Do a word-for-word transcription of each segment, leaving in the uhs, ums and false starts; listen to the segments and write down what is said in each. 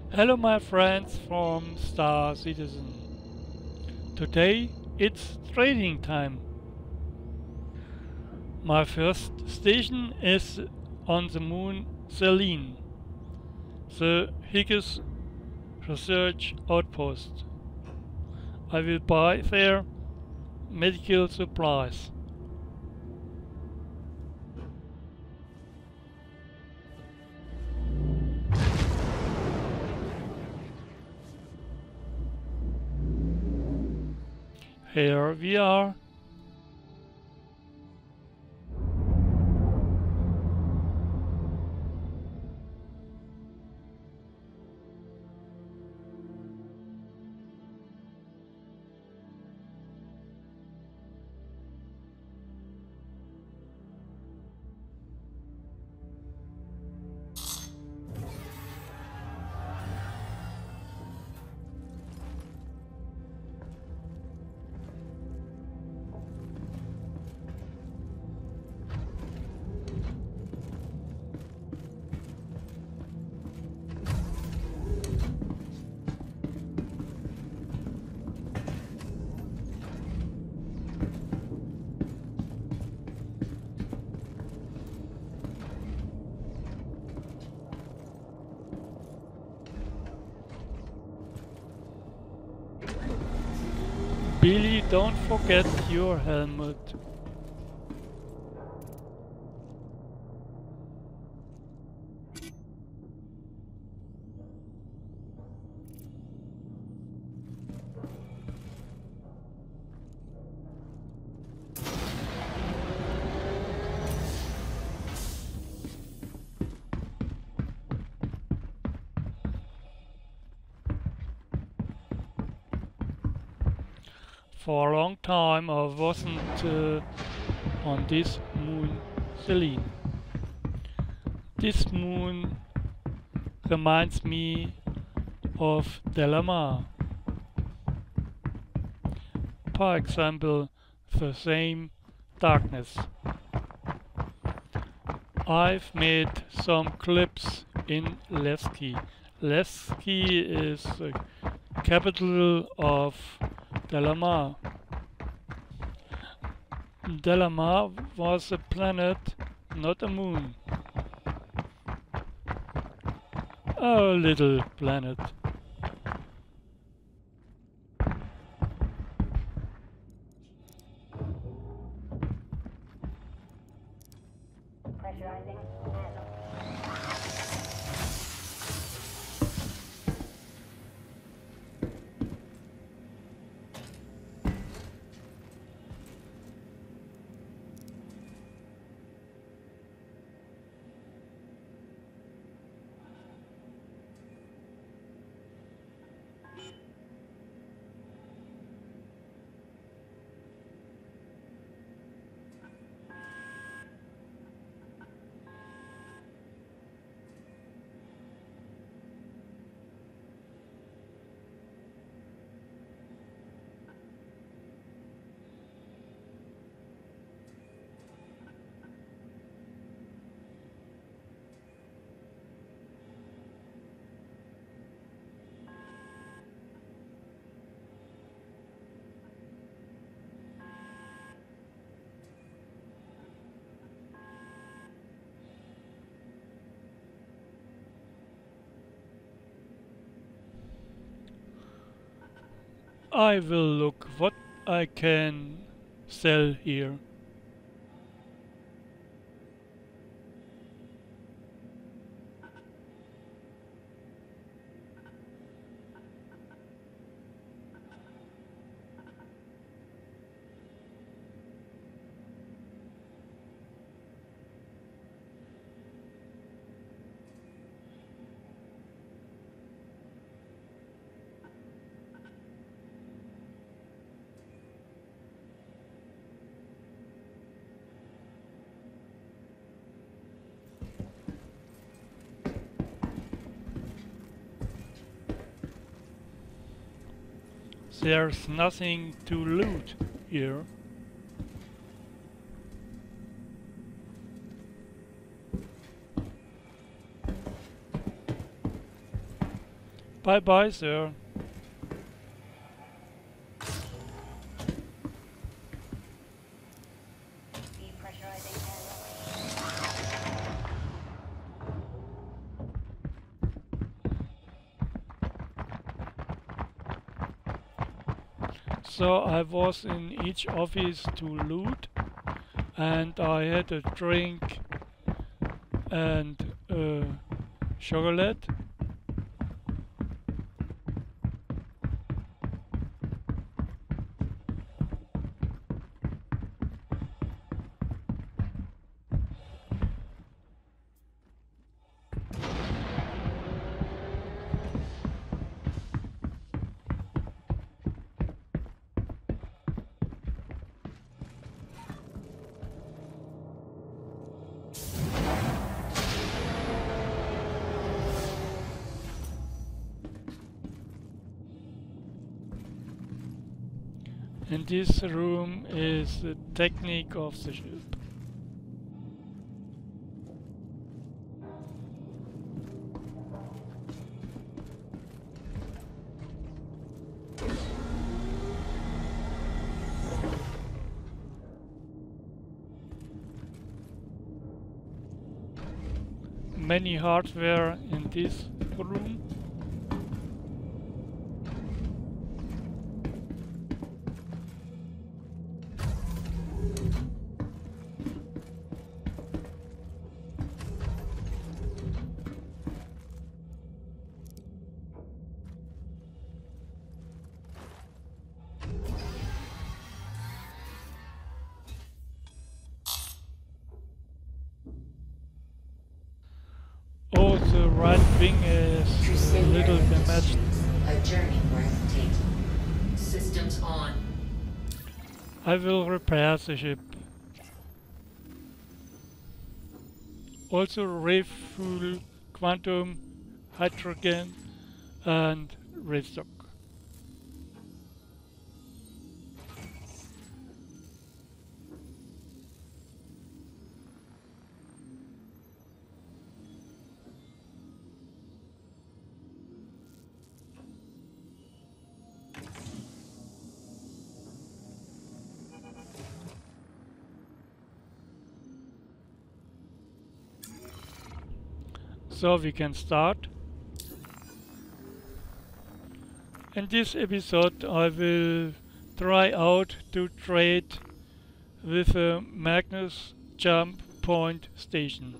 Hello my friends from Star Citizen. Today it's trading time. My first station is on the moon Cellin, the Hickes Research Outpost. I will buy there medical supplies. Here we are. Billy, don't forget your helmet. For a long time I wasn't uh, on this moon Cellin. This moon reminds me of Delamar. For example, the same darkness. I've made some clips in Levski. Levski is the capital of Delamar. Delamar was a planet, not a moon. A little planet. Pressurizing. I will look what I can sell here. There's nothing to loot here. Bye bye, sir. So I was in each office to loot, and I had a drink and uh, chocolate. And this room is the technique of the ship. Many hardware in this room. Oh, the right wing is a little damaged. A journey worth taking. Systems on. I will repair the ship. Also refuel, quantum, hydrogen and restock. So we can start. In this episode I will try out to trade with a Magnus jump point station.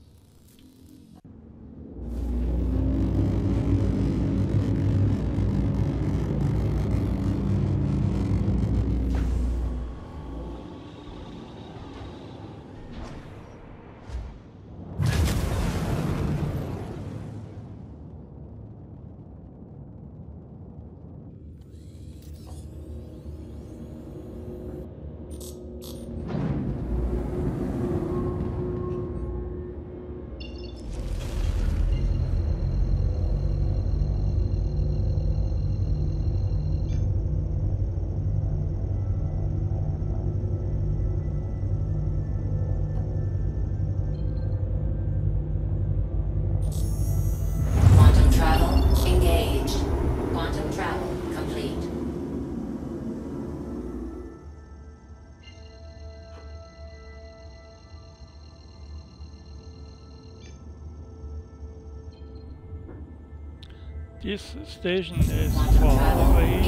This station is far away.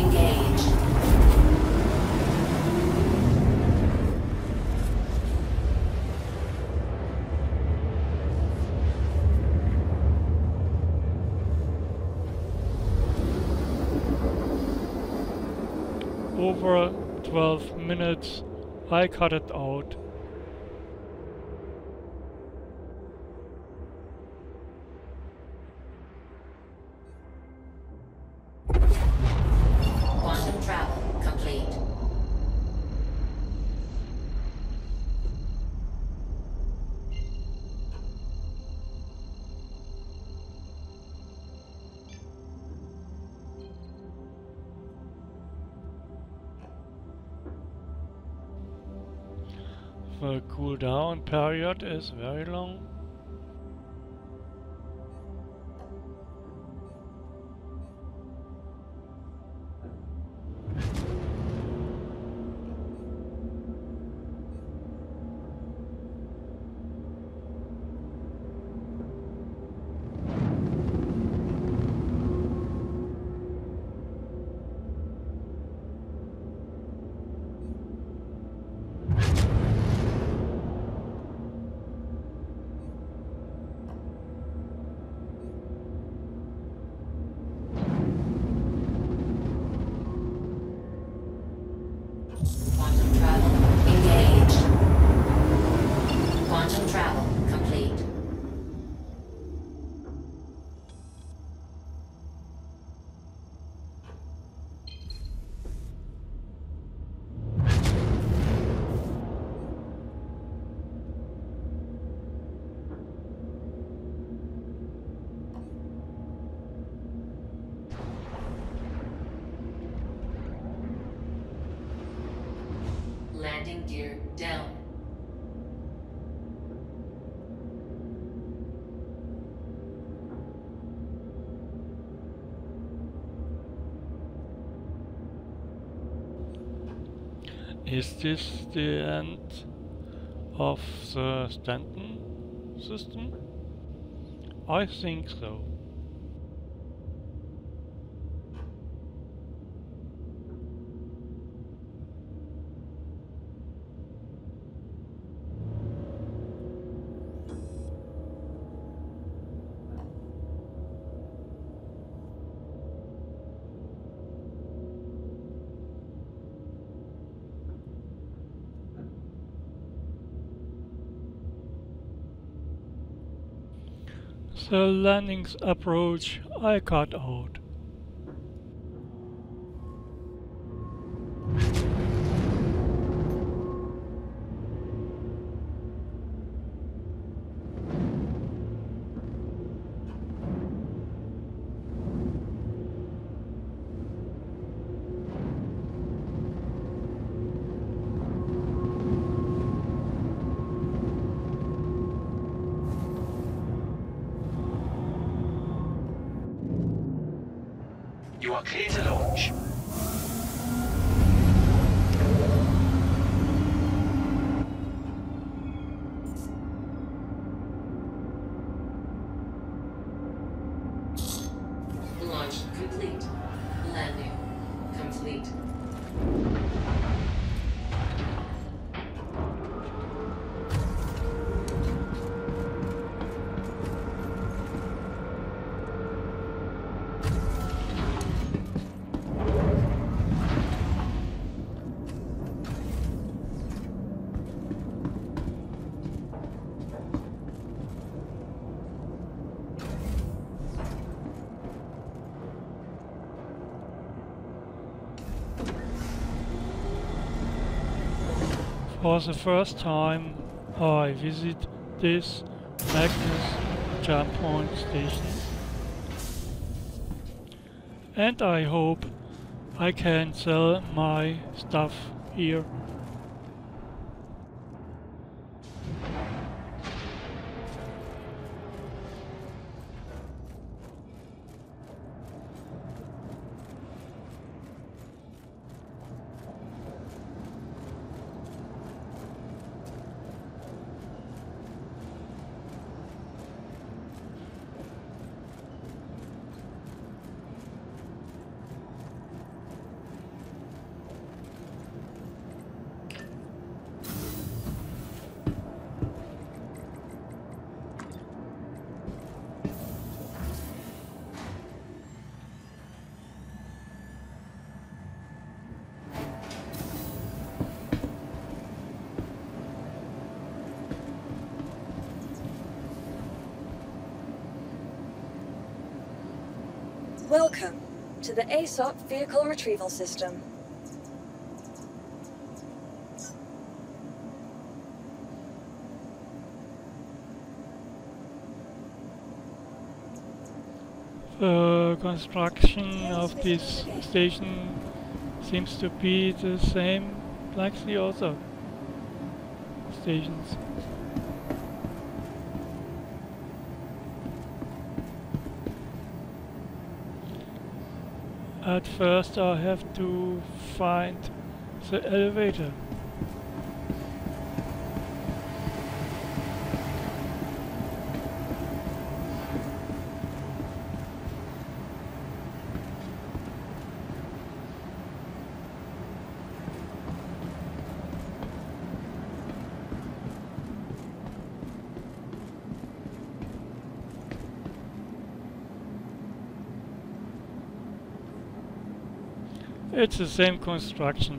Over twelve minutes, I cut it out. The cooldown period is very long. landing gear down. Is this the end of the Stanton system? I think so. The landing's approach I cut out. You are clear to launch. Launch complete. Landing complete. For the first time I visit this Magnus jump point station, and I hope I can sell my stuff here. Welcome to the A S O P Vehicle Retrieval System. The construction of this station seems to be the same like the other stations. At first I have to find the elevator. It's the same construction.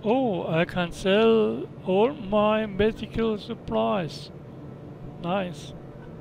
Oh, I can sell all my medical supplies. Nice.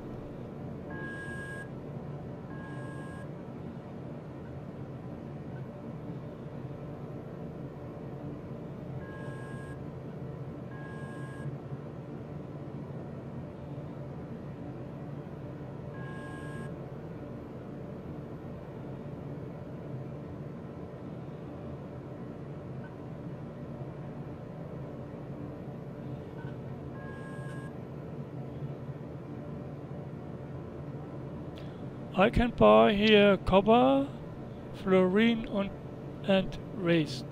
I can buy here copper, fluorine and, and waste.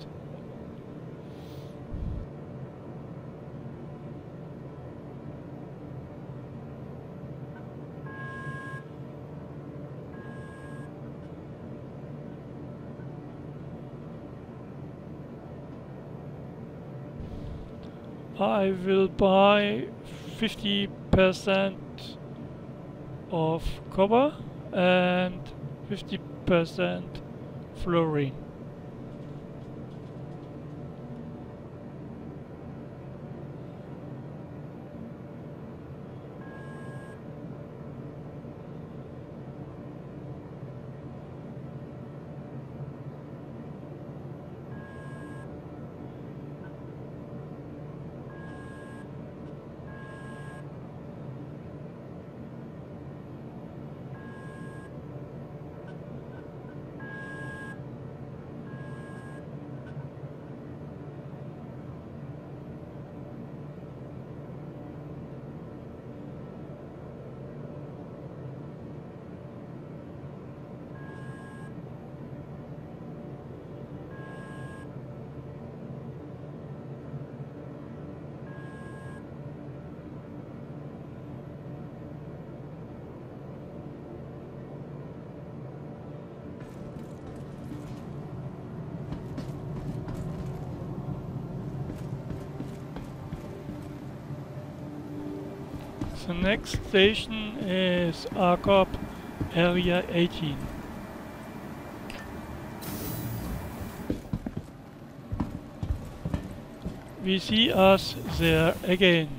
I will buy fifty percent of copper and fifty percent fluorine. The next station is Arcop Area eighteen. We see us there again.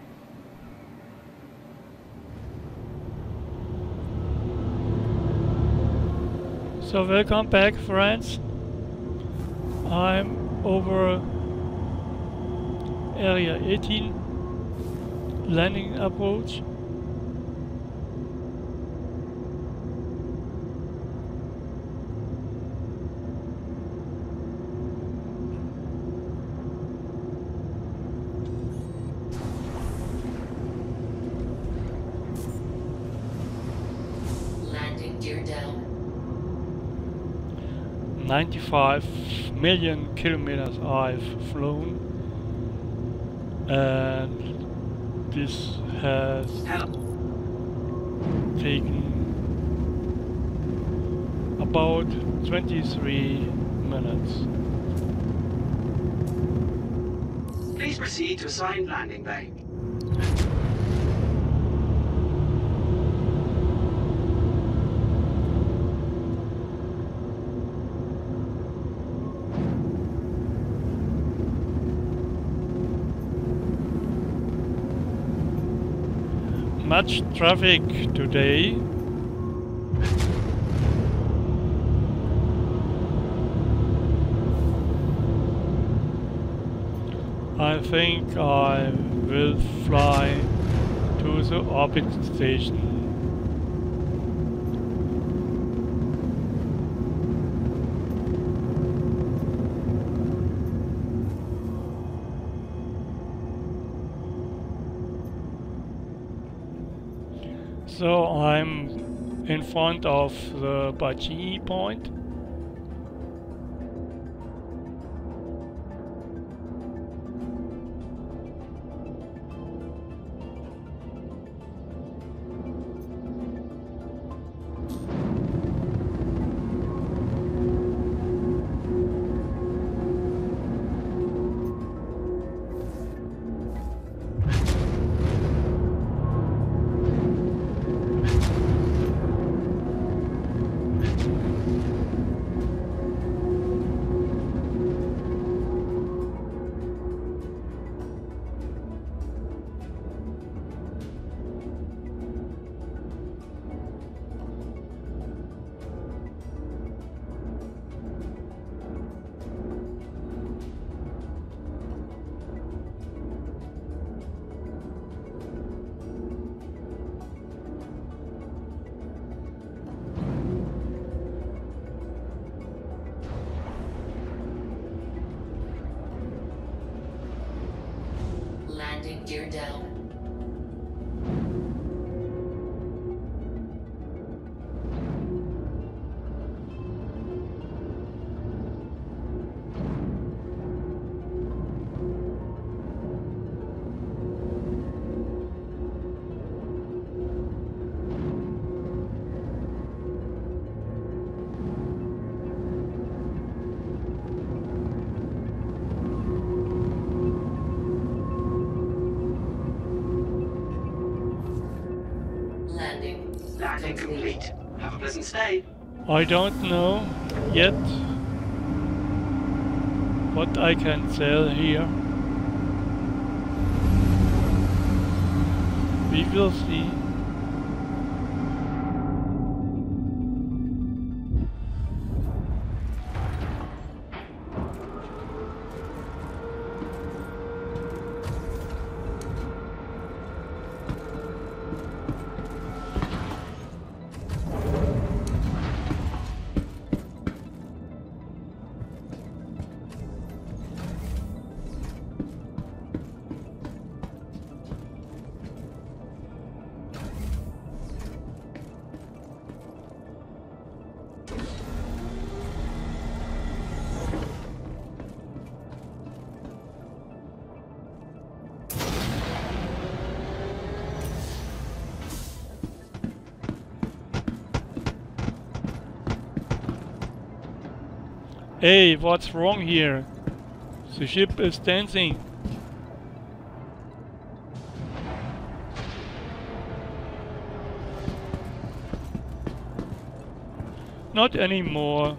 So welcome back, friends. I'm over Area eighteen. Landing approach. Landing gear down. ninety-five million kilometers I've flown, and this has taken about twenty-three minutes. Please proceed to assigned landing bay. Much traffic today. I think I will fly to the orbit station. So I'm in front of the Bajini point. Landing gear down. Landing complete. Have a pleasant stay. I don't know yet what I can sell here. We will see. Hey, what's wrong here? The ship is dancing. Not anymore.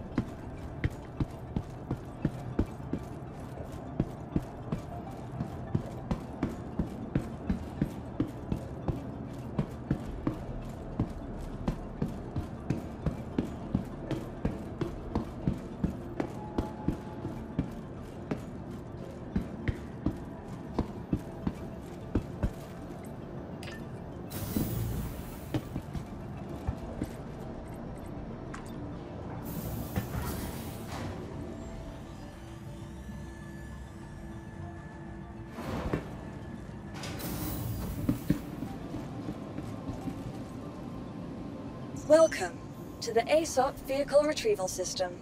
Welcome to the A S O P Vehicle Retrieval System.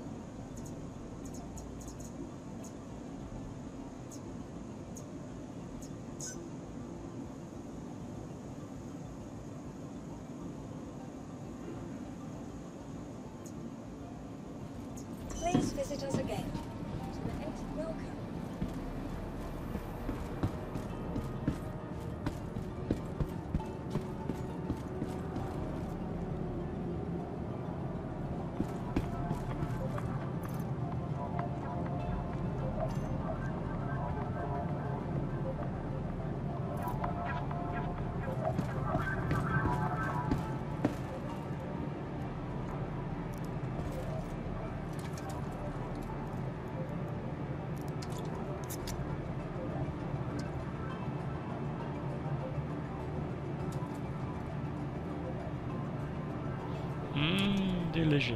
Please visit us again. To the A S O P Welcome. Mmm, delicious.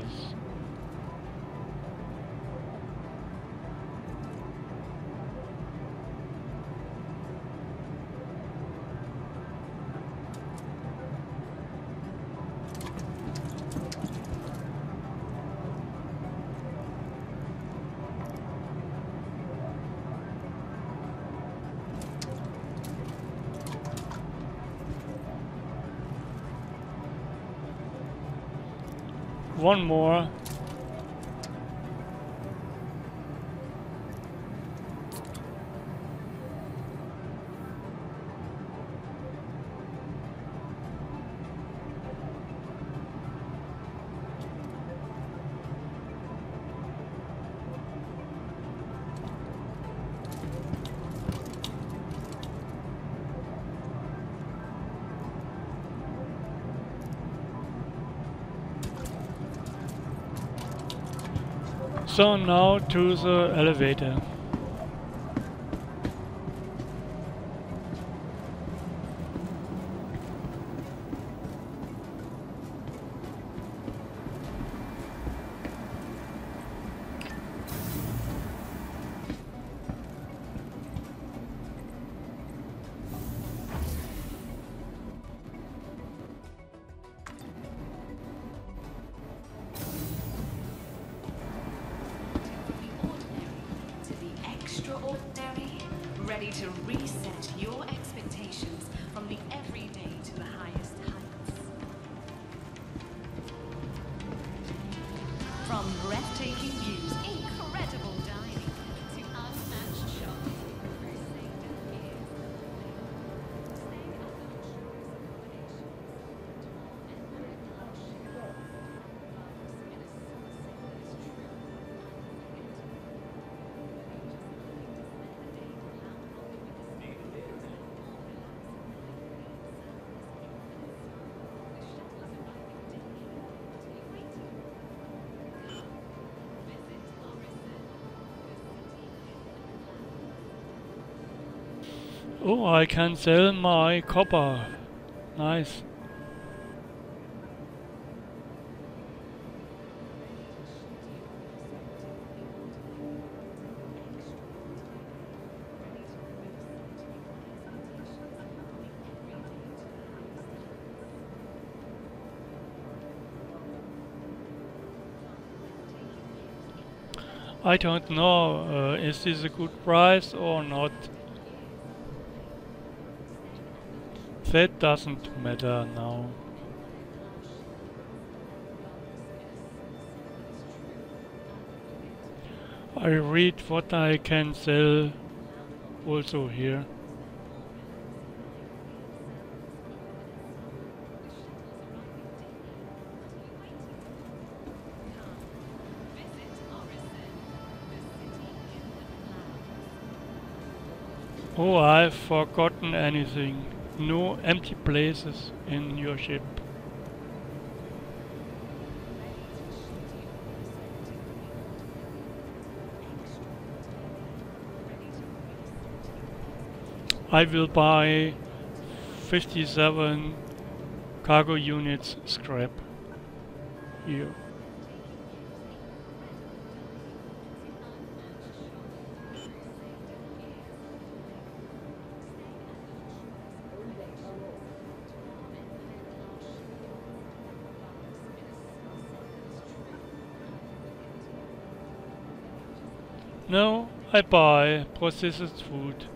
One more. So now to the elevator. to reset your expectations from the everyday to the highest heights. From breathtaking views, incredible dining, to unmatched shopping, Oh, I can sell my copper. Nice. I don't know, uh, is this a good price or not? That doesn't matter now. I read what I can sell also here. Oh, I've forgotten anything. No empty places in your ship. I will buy fifty-seven cargo units scrap here. No, I buy processed food.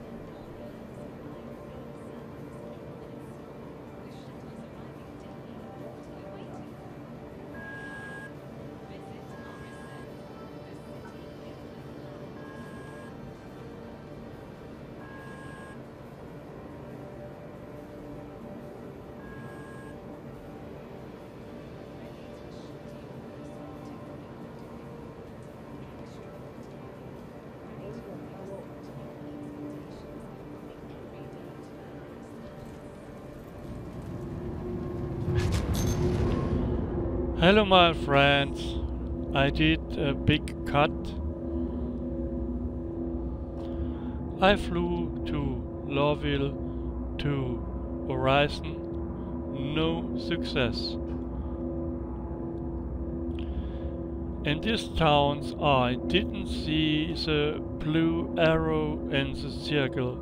Hello my friends, I did a big cut. I flew to Lorville to Horizon, no success. In these towns I didn't see the blue arrow in the circle.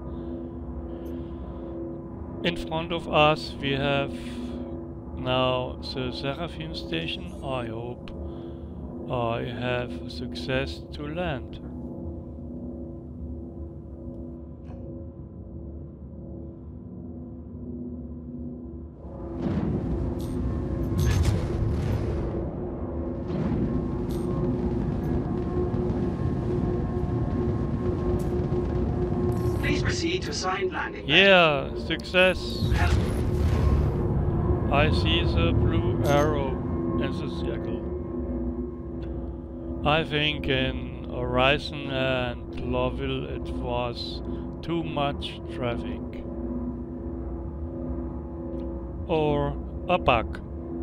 In front of us we have now the Seraphim station. I hope I have success to land. Please proceed to assigned landing. Yeah, success. I see the blue arrow in the circle. I think in Horizon and Lorville it was too much traffic. Or a bug.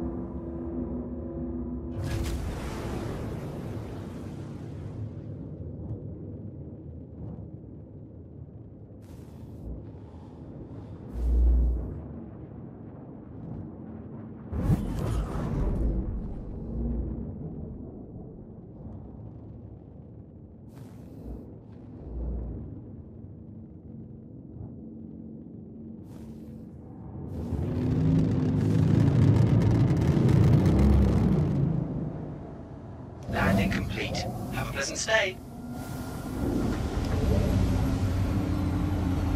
Landing complete. Have a pleasant stay.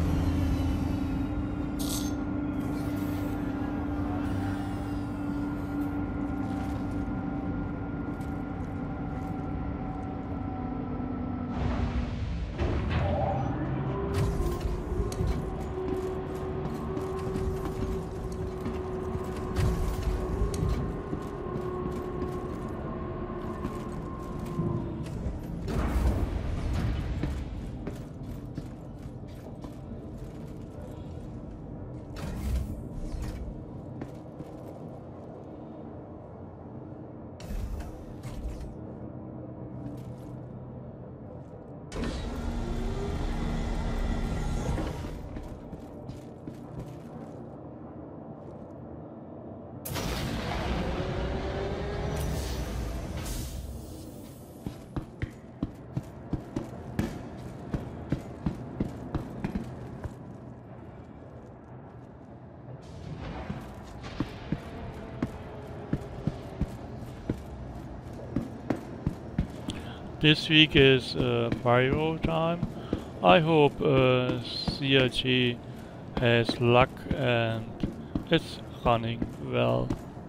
this week is uh, Mario time. I hope uh, C R G has luck and it's running well.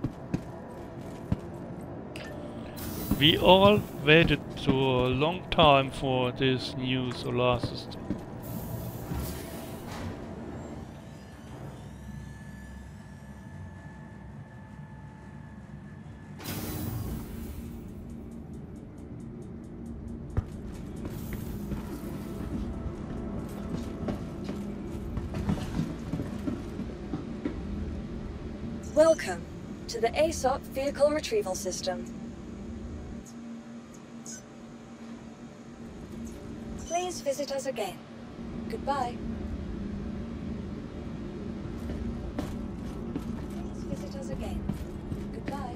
We all waited so a long time for this new solar system. Welcome to the A S O P Vehicle Retrieval System. Please visit us again. Goodbye. Please visit us again. Goodbye.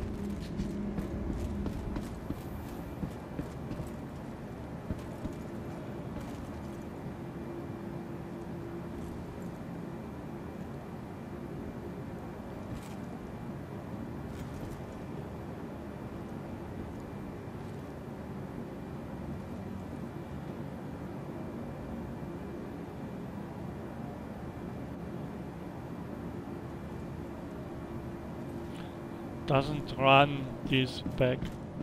Doesn't run this back.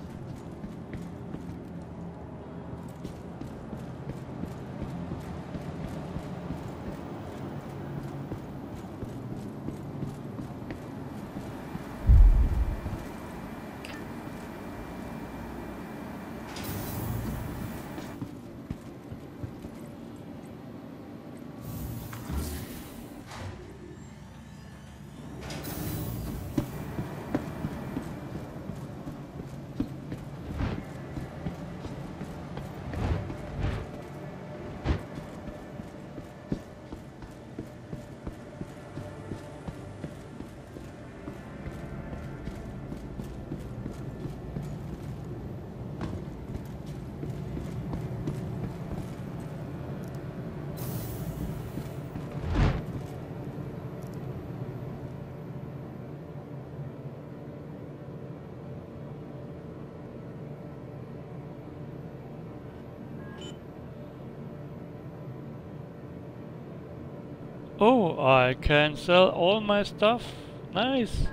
Oh, I can sell all my stuff. Nice.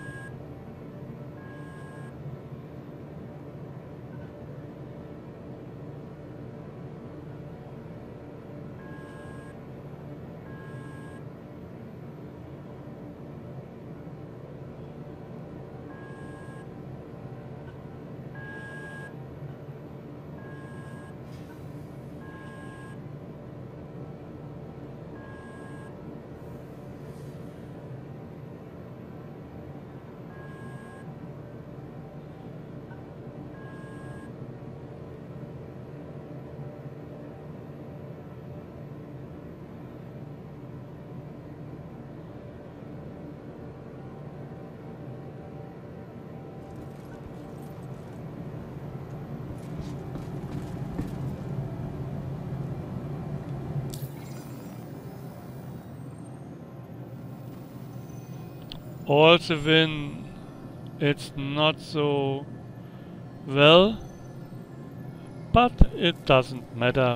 Also when it's not so well, but it doesn't matter.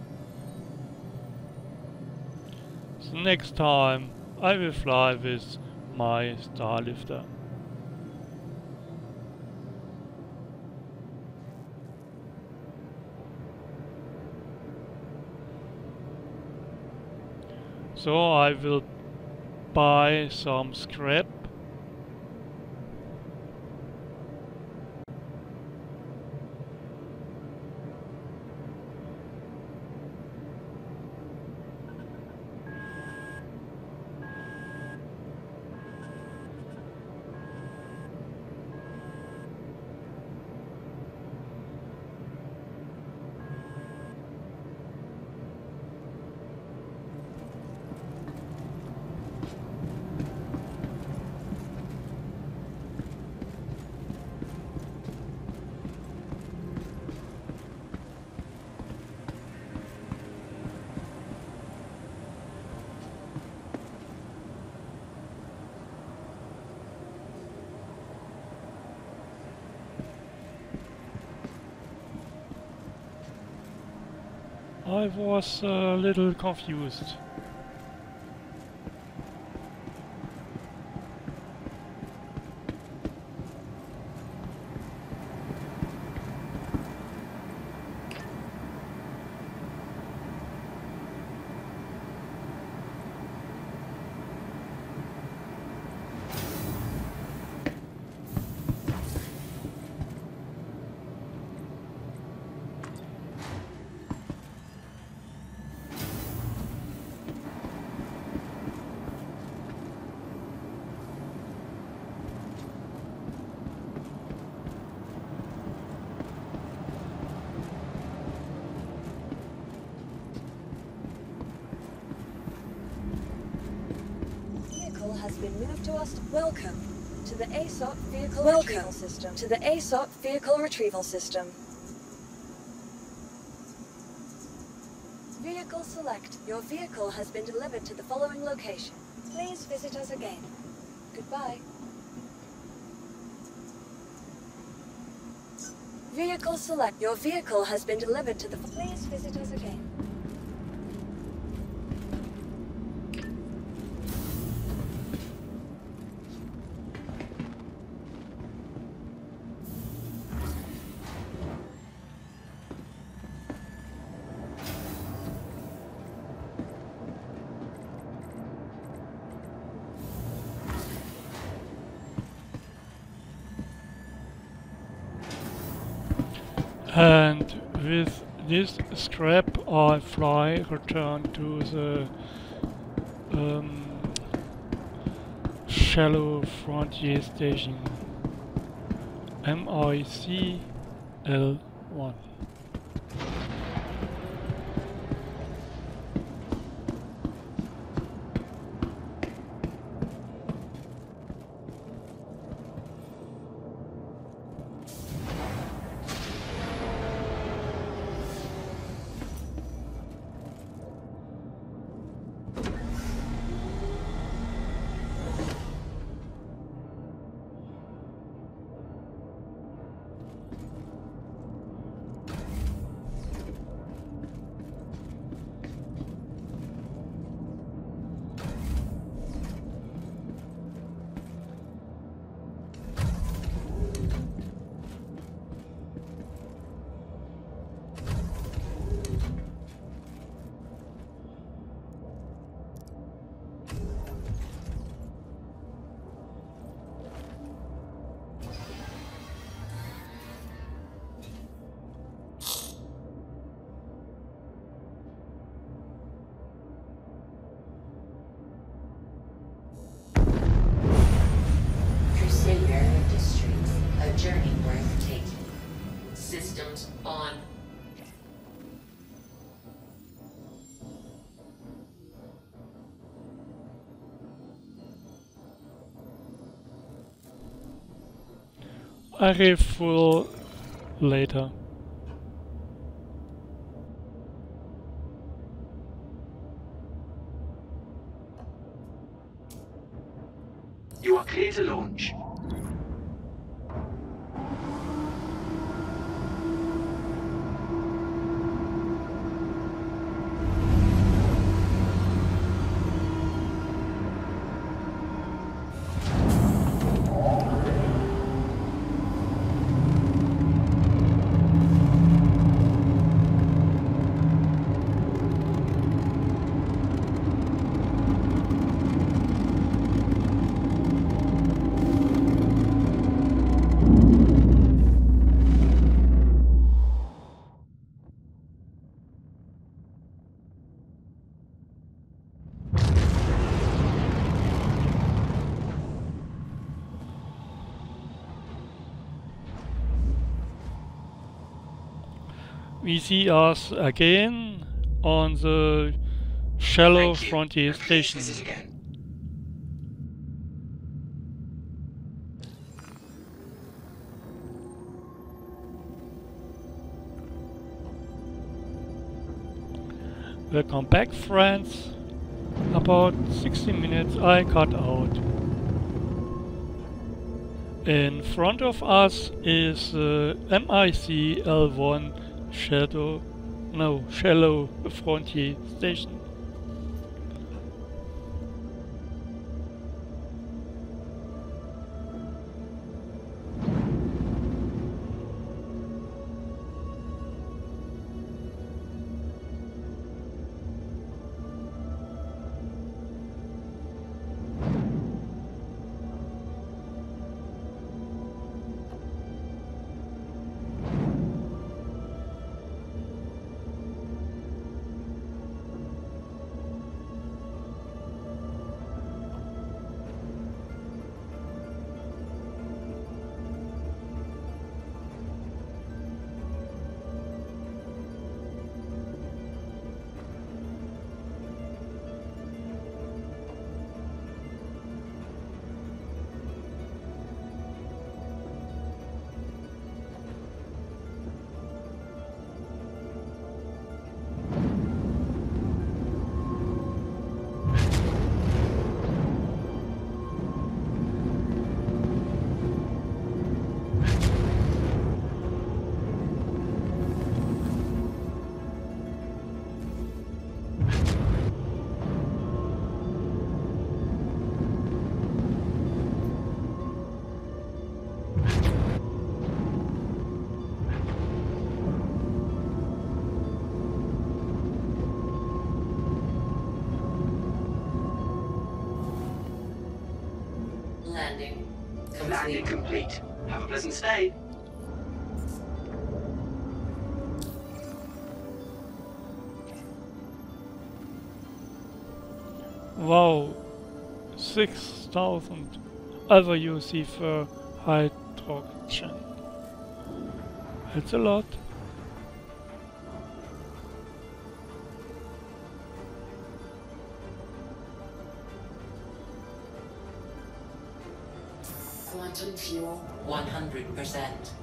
So next time I will fly with my Starlifter. So I will buy some scrap. I was a little confused. Has been moved to us. Welcome to the A S O C Vehicle Welcome Retrieval System. To the A S O C Vehicle Retrieval System. Vehicle select. Your vehicle has been delivered to the following location. Please visit us again. Goodbye. Vehicle select. Your vehicle has been delivered to the. Please visit us again. And with this scrap I fly return to the um, shallow frontier station M I C L one. Journey breathtaking. Systems on. I refuel later. You are clear to launch. We see us again on the shallow frontier station. Visit again. Welcome back, friends. About sixty minutes I cut out. In front of us is the M I C L one Shadow no, shallow frontier station. Landing Landing complete. complete. Have a pleasant stay. Wow, six thousand A U E C for hydrogen. That's a lot. Quantum fuel one hundred percent.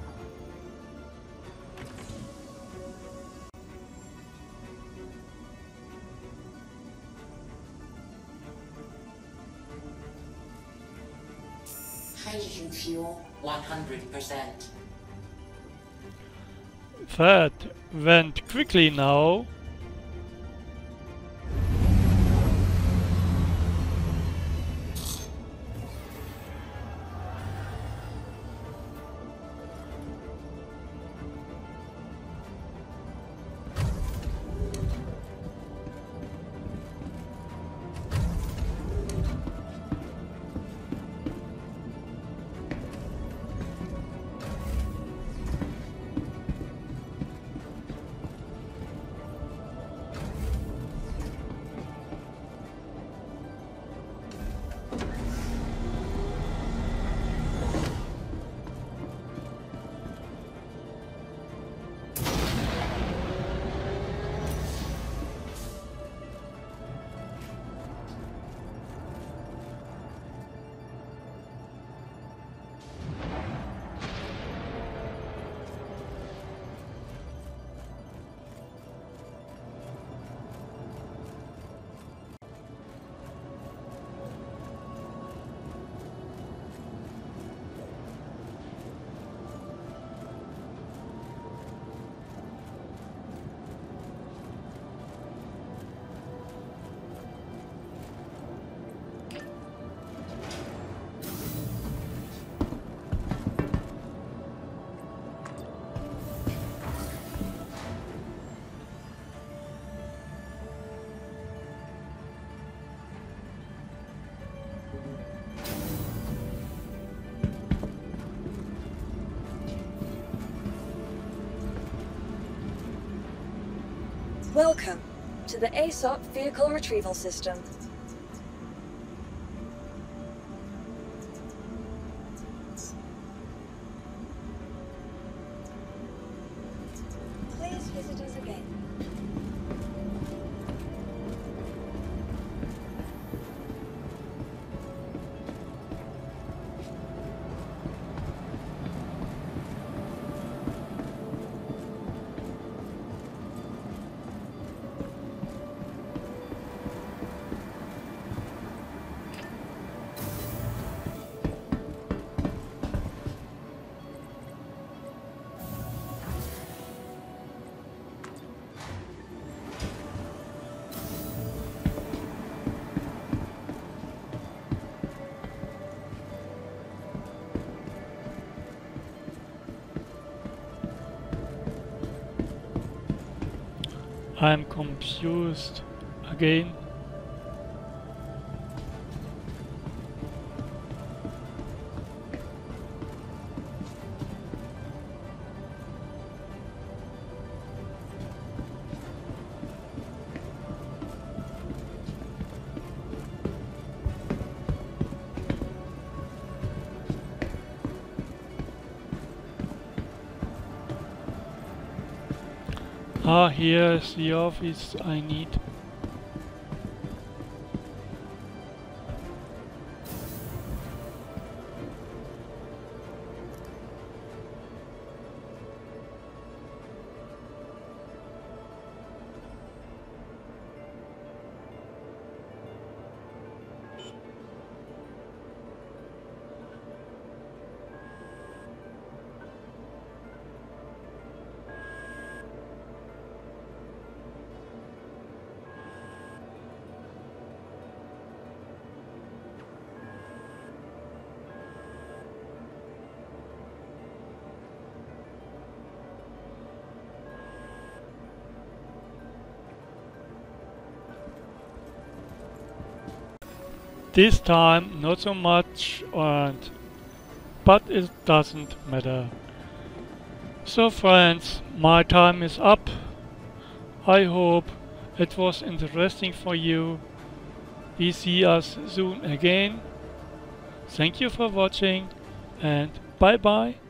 Hydrogen fuel one hundred percent. That went quickly now. Welcome to the A S O P Vehicle Retrieval System. Please visit us again. I'm confused again. Ah, here's the office I need. This time not so much, and but it doesn't matter. So friends, my time is up. I hope it was interesting for you. We see us soon again. Thank you for watching and bye bye.